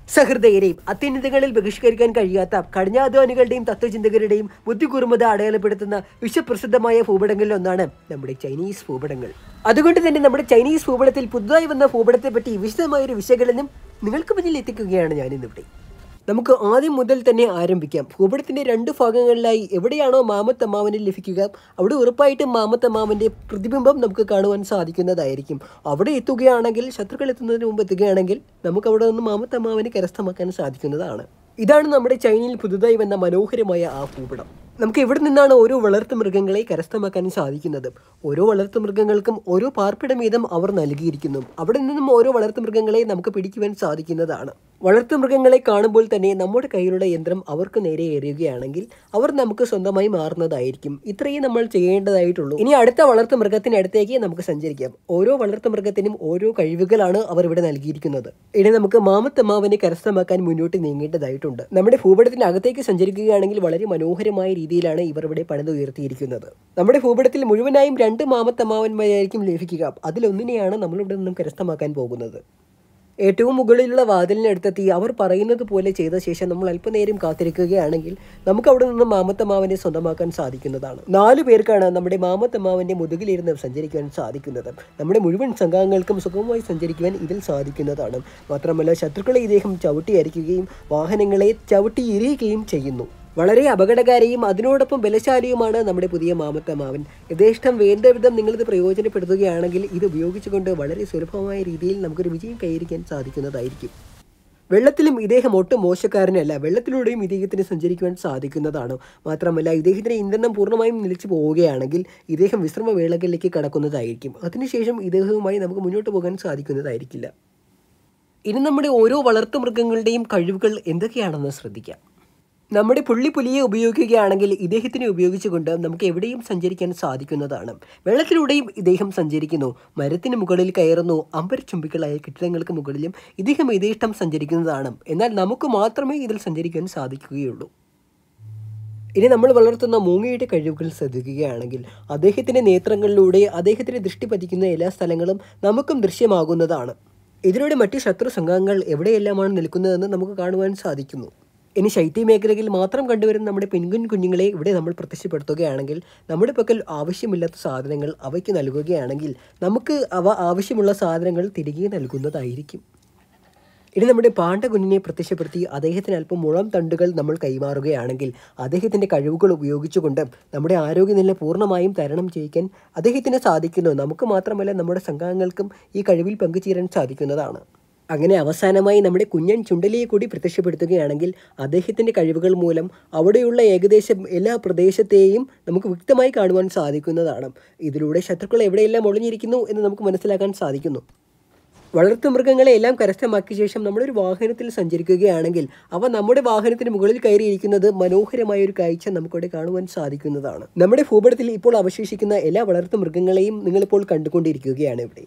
സഹൃദയരെയും അത്യുന്നതങ്ങളിൽ ബഹിഷ്കരിക്കാൻ കഴിയാത്ത കഠിനാധ്വാനികളുടെയും തത്വചിന്തകരുടെയും ബുദ്ധികൂർമ്മത അടയാളപ്പെടുത്തുന്ന വിശ്വപ്രസിദ്ധമായ ഭൂപടങ്ങളിൽ ഒന്നാണ് നമ്മുടെ ചൈനീസ് ഭൂപടങ്ങൾ. അതുകൊണ്ട് തന്നെ നമ്മുടെ ചൈനീസ് ഭൂപടത്തിൽ പുതുതായി വന്ന ഭൂപടത്തെ പറ്റി വിശദമായൊരു വിശകലനം നിങ്ങൾക്ക് മുന്നിൽ എത്തിക്കുകയാണ് ഞാനിന്നിവിടെ. നമുക്ക് ആദ്യം മുതൽ തന്നെ ആരംഭിക്കാം. ഭൂപടത്തിൻ്റെ 2 ഭാഗങ്ങളിലായി എവിടെയാണോ മാമത്തമ്മാവനെ ലഭിക്കുക അവിടെ ഉറപ്പായിട്ടും മാമത്തമ്മാവൻ്റെ പ്രതിബിംബം നമുക്ക് കാണുവാൻ സാധിക്കുന്നതായിരിക്കും. അവിടെ എത്തുകയാണെങ്കിൽ, ശത്രുക്കൾ എത്തുന്നതിന് മുമ്പ് എത്തുകയാണെങ്കിൽ നമുക്ക് അവിടെ നിന്ന് മാമത്തമ്മാവനെ കരസ്ഥമാക്കാൻ സാധിക്കുന്നതാണ്. ഇതാണ് നമ്മുടെ ചൈനയിൽ പുതുതായി വന്ന മനോഹരമായ ആ ഭൂപടം. നമുക്ക് ഇവിടെ നിന്നാണ് ഓരോ വളർത്തുമൃഗങ്ങളെ കരസ്ഥമാക്കാൻ സാധിക്കുന്നത്. ഓരോ വളർത്തുമൃഗങ്ങൾക്കും ഓരോ പാർപ്പിടം വീതം അവർ നൽകിയിരിക്കുന്നു. അവിടെ നിന്നും ഓരോ വളർത്തുമൃഗങ്ങളെ നമുക്ക് പിടിക്കുവാൻ സാധിക്കുന്നതാണ്. വളർത്തുമൃഗങ്ങളെ കാണുമ്പോൾ തന്നെ നമ്മുടെ കയ്യിലുള്ള യന്ത്രം അവർക്ക് നേരെ എറിയുകയാണെങ്കിൽ അവർ നമുക്ക് സ്വന്തമായി മാറുന്നതായിരിക്കും. ഇത്രയും നമ്മൾ ചെയ്യേണ്ടതായിട്ടുള്ളൂ. ഇനി അടുത്ത വളർത്തുമൃഗത്തിനടുത്തേക്ക് നമുക്ക് സഞ്ചരിക്കാം. ഓരോ വളർത്തുമൃഗത്തിനും ഓരോ കഴിവുകളാണ് അവർ ഇവിടെ നൽകിയിരിക്കുന്നത്. ഇനി നമുക്ക് മാമത്തമ്മാവനെ കരസ്ഥമാക്കാൻ മുന്നോട്ട് നീങ്ങേണ്ടതായിട്ടുണ്ട്. നമ്മുടെ ഭൂപടത്തിന് അകത്തേക്ക് സഞ്ചരിക്കുകയാണെങ്കിൽ വളരെ മനോഹരമായ രീതിയിലാണ് ഇവർ ഇവിടെ പണിതുയർത്തിയിരിക്കുന്നത്. നമ്മുടെ ഭൂപടത്തിൽ മുഴുവനായും 2 മാമത്തമ്മാവന്മാരായിരിക്കും ലഭിക്കുക. അതിലൊന്നിനെയാണ് നമ്മളിവിടെ നിന്നും കരസ്ഥമാക്കാൻ പോകുന്നത്. ഏറ്റവും മുകളിലുള്ള വാതിലിനടുത്തെത്തി അവർ പറയുന്നത് പോലെ ചെയ്ത ശേഷം നമ്മൾ അല്പനേരം കാത്തിരിക്കുകയാണെങ്കിൽ നമുക്ക് അവിടെ നിന്ന് മാമത്തമ്മാവനെ സ്വന്തമാക്കാൻ സാധിക്കുന്നതാണ്. 4 പേർക്കാണ് നമ്മുടെ മാമത്തമ്മാവൻ്റെ മുതുകിലിരുന്ന് സഞ്ചരിക്കുവാൻ സാധിക്കുന്നത്. നമ്മുടെ മുഴുവൻ സംഘാംഗങ്ങൾക്കും സുഗമമായി സഞ്ചരിക്കുവാൻ ഇതിൽ സാധിക്കുന്നതാണ്. മാത്രമല്ല ശത്രുക്കളെ ഇദ്ദേഹം ചവിട്ടി അരിക്കുകയും വാഹനങ്ങളെ ചവിട്ടി എറിയുകയും ചെയ്യുന്നു. വളരെ അപകടകാരിയും അതിനോടൊപ്പം ബലശാലിയുമാണ് നമ്മുടെ പുതിയ മാമത്തമ്മാവൻ. യഥേഷ്ടം വേണ്ട വിധം നിങ്ങളിത് പ്രയോജനപ്പെടുത്തുകയാണെങ്കിൽ ഇത് ഉപയോഗിച്ചുകൊണ്ട് വളരെ സുലഭമായ രീതിയിൽ നമുക്കൊരു വിജയം കൈവരിക്കാൻ സാധിക്കുന്നതായിരിക്കും. വെള്ളത്തിലും ഇദ്ദേഹം ഒട്ടും മോശക്കാരനല്ല. വെള്ളത്തിലൂടെയും ഇദ്ദേഹത്തിന് സഞ്ചരിക്കുവാൻ സാധിക്കുന്നതാണ്. മാത്രമല്ല ഇദ്ദേഹത്തിന് ഇന്ധനം പൂർണ്ണമായും നിലച്ചു പോവുകയാണെങ്കിൽ ഇദ്ദേഹം വിശ്രമവേളകളിലേക്ക് കടക്കുന്നതായിരിക്കും. അതിനുശേഷം ഇദ്ദേഹവുമായി നമുക്ക് മുന്നോട്ട് പോകാൻ സാധിക്കുന്നതായിരിക്കില്ല. ഇനി നമ്മുടെ ഓരോ വളർത്തുമൃഗങ്ങളുടെയും കഴിവുകൾ എന്തൊക്കെയാണെന്ന് ശ്രദ്ധിക്കാം. നമ്മുടെ പുള്ളിപ്പുലിയെ ഉപയോഗിക്കുകയാണെങ്കിൽ ഇദ്ദേഹത്തിനെ ഉപയോഗിച്ചുകൊണ്ട് നമുക്ക് എവിടെയും സഞ്ചരിക്കാൻ സാധിക്കുന്നതാണ്. വെള്ളത്തിലൂടെയും ഇദ്ദേഹം സഞ്ചരിക്കുന്നു, മരത്തിന് മുകളിൽ കയറുന്നു, അമ്പരച്ചുംബികളായ കെട്ടിടങ്ങൾക്ക് മുകളിലും ഇദ്ദേഹം യഥേഷ്ടം സഞ്ചരിക്കുന്നതാണ്. എന്നാൽ നമുക്ക് മാത്രമേ ഇതിൽ സഞ്ചരിക്കാൻ സാധിക്കുകയുള്ളൂ. ഇനി നമ്മൾ വളർത്തുന്ന മൂങ്ങയുടെ കഴിവുകൾ ശ്രദ്ധിക്കുകയാണെങ്കിൽ അദ്ദേഹത്തിൻ്റെ നേത്രങ്ങളിലൂടെ അദ്ദേഹത്തിൻ്റെ ദൃഷ്ടി പതിക്കുന്ന എല്ലാ സ്ഥലങ്ങളും നമുക്കും ദൃശ്യമാകുന്നതാണ്. ഇതിലൂടെ മറ്റ് ശത്രു സംഘങ്ങൾ എവിടെയെല്ലാമാണ് നിൽക്കുന്നതെന്ന് നമുക്ക് കാണുവാൻ സാധിക്കുന്നു. ഇനി ശൈത്യ മേഖലയിൽ മാത്രം കണ്ടുവരുന്ന നമ്മുടെ പെൻഗ്വിൻ കുഞ്ഞുങ്ങളെ ഇവിടെ നമ്മൾ പ്രത്യക്ഷപ്പെടുത്തുകയാണെങ്കിൽ നമ്മുടെ പക്കൽ ആവശ്യമില്ലാത്ത സാധനങ്ങൾ അവയ്ക്ക് നൽകുകയാണെങ്കിൽ നമുക്ക് അവ ആവശ്യമുള്ള സാധനങ്ങൾ തിരികെ നൽകുന്നതായിരിക്കും. ഇനി നമ്മുടെ പാണ്ട കുഞ്ഞിനെ പ്രത്യക്ഷപ്പെടുത്തി അദ്ദേഹത്തിന് അല്പം മുളം തണ്ടുകൾ നമ്മൾ കൈമാറുകയാണെങ്കിൽ അദ്ദേഹത്തിൻ്റെ കഴിവുകൾ ഉപയോഗിച്ചുകൊണ്ട് നമ്മുടെ ആരോഗ്യനില പൂർണ്ണമായും തരണം ചെയ്യിക്കാൻ അദ്ദേഹത്തിന് സാധിക്കുന്നു. നമുക്ക് മാത്രമല്ല നമ്മുടെ സംഘാംഗങ്ങൾക്കും ഈ കഴിവിൽ പങ്കുചേരാൻ സാധിക്കുന്നതാണ്. അങ്ങനെ അവസാനമായി നമ്മുടെ കുഞ്ഞൻ ചുണ്ടലിയെ കൂടി പ്രത്യക്ഷപ്പെടുത്തുകയാണെങ്കിൽ അദ്ദേഹത്തിൻ്റെ കഴിവുകൾ മൂലം അവിടെയുള്ള ഏകദേശം എല്ലാ പ്രദേശത്തെയും നമുക്ക് വ്യക്തമായി കാണുവാൻ സാധിക്കുന്നതാണ്. ഇതിലൂടെ ശത്രുക്കൾ എവിടെയെല്ലാം ഒളിഞ്ഞിരിക്കുന്നു എന്ന് നമുക്ക് മനസ്സിലാക്കാൻ സാധിക്കുന്നു. വളർത്തുമൃഗങ്ങളെ എല്ലാം കരസ്ഥമാക്കിയ ശേഷം നമ്മളൊരു വാഹനത്തിൽ സഞ്ചരിക്കുകയാണെങ്കിൽ അവ നമ്മുടെ വാഹനത്തിന് മുകളിൽ കയറിയിരിക്കുന്നത് മനോഹരമായ ഒരു കാഴ്ച നമുക്കവിടെ കാണുവാൻ സാധിക്കുന്നതാണ്. നമ്മുടെ ഭൂപടത്തിൽ ഇപ്പോൾ അവശേഷിക്കുന്ന എല്ലാ വളർത്തുമൃഗങ്ങളെയും നിങ്ങളിപ്പോൾ കണ്ടുകൊണ്ടിരിക്കുകയാണ് ഇവിടെ.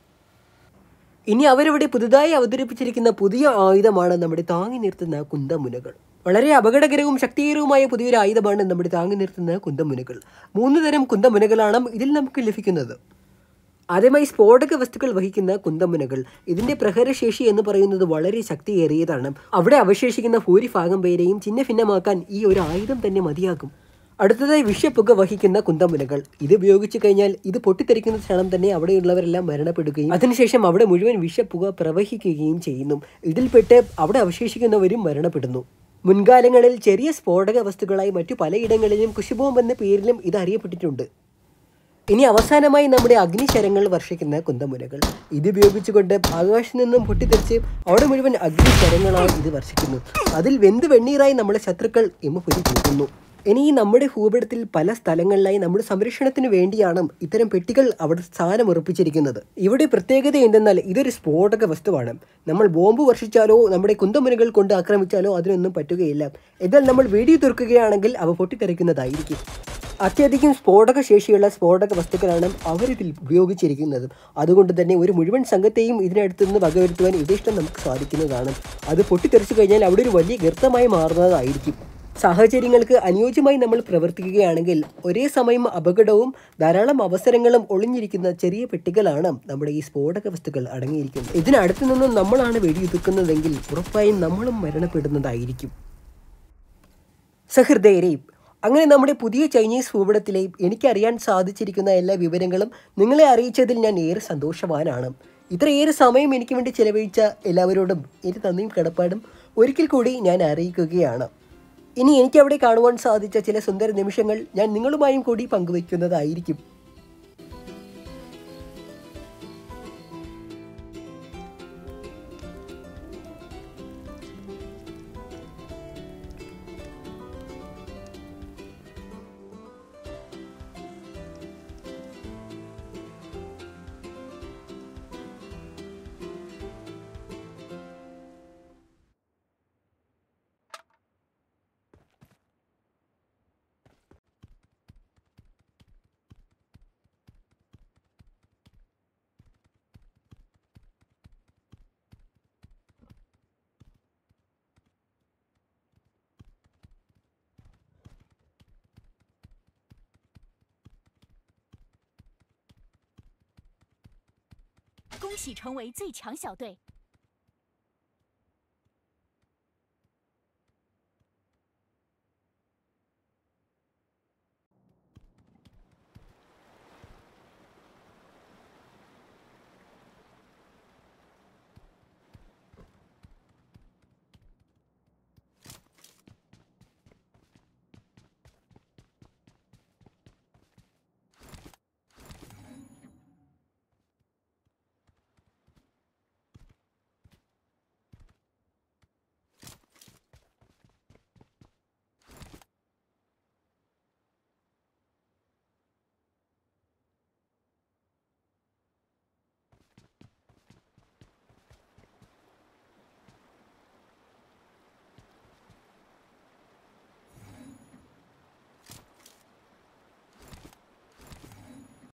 ഇനി അവരിവിടെ പുതുതായി അവതരിപ്പിച്ചിരിക്കുന്ന പുതിയ ആയുധമാണ് നമ്മുടെ താങ്ങി നിർത്തുന്ന കുന്തമുനകൾ. വളരെ അപകടകരവും ശക്തികരവുമായ പുതിയൊരു ആയുധമാണ് നമ്മുടെ താങ്ങി നിർത്തുന്ന കുന്തമുനകൾ. 3 തരം കുന്തമുനകളാണ് ഇതിൽ നമുക്ക് ലഭിക്കുന്നത്. ആദ്യമായി സ്ഫോടക വസ്തുക്കൾ വഹിക്കുന്ന കുന്തമുനകൾ. ഇതിൻ്റെ പ്രഹരശേഷി എന്ന് പറയുന്നത് വളരെ ശക്തിയേറിയതാണ്. അവിടെ അവശേഷിക്കുന്ന ഭൂരിഭാഗം പേരെയും ഛിന്നഭിന്നമാക്കാൻ ഈ ഒരു ആയുധം തന്നെ മതിയാകും. അടുത്തതായി വിഷപ്പുക വഹിക്കുന്ന കുന്തമുനകൾ. ഇത് ഉപയോഗിച്ചു കഴിഞ്ഞാൽ ഇത് പൊട്ടിത്തെറിക്കുന്ന ക്ഷണം തന്നെ അവിടെയുള്ളവരെല്ലാം മരണപ്പെടുകയും അതിനുശേഷം അവിടെ മുഴുവൻ വിഷപ്പുക പ്രവഹിക്കുകയും ചെയ്യുന്നു. ഇതിൽപ്പെട്ട് അവിടെ അവശേഷിക്കുന്നവരും മരണപ്പെടുന്നു. മുൻകാലങ്ങളിൽ ചെറിയ സ്ഫോടക വസ്തുക്കളായി മറ്റു പലയിടങ്ങളിലും കുശുബോംബ് എന്ന പേരിലും ഇത് അറിയപ്പെട്ടിട്ടുണ്ട്. ഇനി അവസാനമായി നമ്മുടെ അഗ്നിശരങ്ങൾ വർഷിക്കുന്ന കുന്തമുനകൾ. ഇത് ഉപയോഗിച്ചുകൊണ്ട് ആകാശത്ത് നിന്നും പൊട്ടിത്തെറിച്ച് അവിടെ മുഴുവൻ അഗ്നിശരങ്ങളായി ഇത് വർഷിക്കുന്നു. അതിൽ വെന്ത് വെണ്ണീറായി നമ്മുടെ ശത്രുക്കൾ ഹിമപുരി കൂട്ടുന്നു. ഇനി നമ്മുടെ ഭൂപടത്തിൽ പല സ്ഥലങ്ങളിലായി നമ്മുടെ സംരക്ഷണത്തിന് വേണ്ടിയാണ് ഇത്തരം പെട്ടികൾ അവിടെ സ്ഥാനം ഉറപ്പിച്ചിരിക്കുന്നത്. ഇവിടെ പ്രത്യേകത എന്തെന്നാൽ ഇതൊരു സ്ഫോടക വസ്തുവാണ്. നമ്മൾ ബോംബ് വർഷിച്ചാലോ നമ്മുടെ കുന്തമുനകൾ കൊണ്ട് ആക്രമിച്ചാലോ അതിനൊന്നും പറ്റുകയില്ല. എന്നാൽ നമ്മൾ വെടി തീർക്കുകയാണെങ്കിൽ അവ പൊട്ടിത്തെറിക്കുന്നതായിരിക്കും. അത്യധികം സ്ഫോടക ശേഷിയുള്ള സ്ഫോടക വസ്തുക്കളാണ് അവരിതിൽ ഉപയോഗിച്ചിരിക്കുന്നത്. അതുകൊണ്ട് തന്നെ ഒരു മുഴുവൻ സംഘത്തെയും ഇതിനടുത്ത് നിന്ന് വകവരുത്തുവാൻ യഥേഷ്ടം നമുക്ക് സാധിക്കുന്നതാണ്. അത് പൊട്ടിത്തെറിച്ചു കഴിഞ്ഞാൽ അവിടെ ഒരു വലിയ ഗർത്തമായി മാറുന്നതായിരിക്കും. സാഹചര്യങ്ങൾക്ക് അനുയോജ്യമായി നമ്മൾ പ്രവർത്തിക്കുകയാണെങ്കിൽ ഒരേ സമയം അപകടവും ധാരാളം അവസരങ്ങളും ഒളിഞ്ഞിരിക്കുന്ന ചെറിയ പെട്ടികളാണ് നമ്മുടെ ഈ സ്ഫോടക വസ്തുക്കൾ അടങ്ങിയിരിക്കുന്നത്. ഇതിനടുത്ത് നിന്നും നമ്മളാണ് വെടിയുതിർക്കുന്നതെങ്കിൽ ഉറപ്പായും നമ്മളും മരണപ്പെടുന്നതായിരിക്കും. സഹൃദയരെ, അങ്ങനെ നമ്മുടെ പുതിയ ചൈനീസ് ഭൂപടത്തിലെ എനിക്കറിയാൻ സാധിച്ചിരിക്കുന്ന എല്ലാ വിവരങ്ങളും നിങ്ങളെ അറിയിച്ചതിൽ ഞാൻ ഏറെ സന്തോഷവാനാണ്. ഇത്രയേറെ സമയം എനിക്ക് വേണ്ടി ചെലവഴിച്ച എല്ലാവരോടും എനിക്ക് നന്ദിയും കടപ്പാടും ഒരിക്കൽ കൂടി ഞാൻ അറിയിക്കുകയാണ്. ഇനി എനിക്കവിടെ കാണുവാൻ സാധിച്ച ചില സുന്ദര നിമിഷങ്ങൾ ഞാൻ നിങ്ങളുമായും കൂടി പങ്കുവയ്ക്കുന്നതായിരിക്കും. 恭喜成为最强小队。